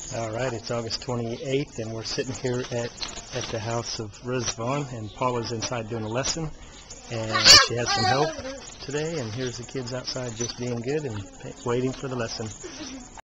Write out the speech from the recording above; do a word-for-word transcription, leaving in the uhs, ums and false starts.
All right, it's August twenty-eighth, and we're sitting here at, at the house of Rizvan, and Paula's inside doing a lesson, and she has some help today, and here's the kids outside just being good and waiting for the lesson.